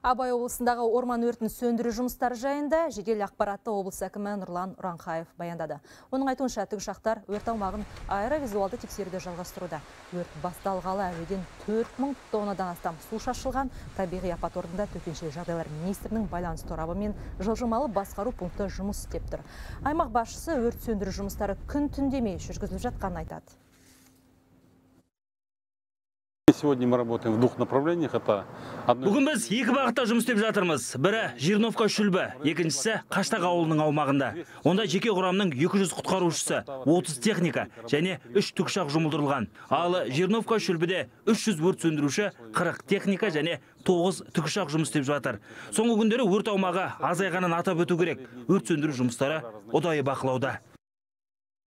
Абай облысындағы орман өртін сөндіру жұмыстары жайында жедел ақпаратты облыс әкімі Нұрлан Ұранқаев баяндады. Оның айтуынша тікұшақтар өрт аумағын аэровизуалды тексеруді жалғастыруда. Өрт басталғалы әуеден 4000 тоннадан астам су шашылған. Табиғи апат орнында төтенше жағдайлар министрінің байланыс торабы мен жылжымалы басқару пункті жұмыс істеп тұр. Аймақ басшысы өрт сөндіру жұмыстары күн түндемей жүргізіліп жатқанын айтады. Сегодня мы работаем в двух направлениях. Бүгін біз екі бағытта жұмыс істеп жатырмыз. Бірі Жирновка шүлбі, екіншісі Қаштақ ауылының аумағында. Онда жеке құрамның 200 құтқарушысы, 30 техника және 3 тікұшақ жұмылдырылған. Ал Жирновка шүлбіде 300 өрт сөндіруші, 40 техника және 9 тікұшақ жұмыс істеп жатыр. Соңғы күндері өрт аумағы азайғанын атап өту керек. Өрт сөндіру жұмыстары ұдайы бақылауда.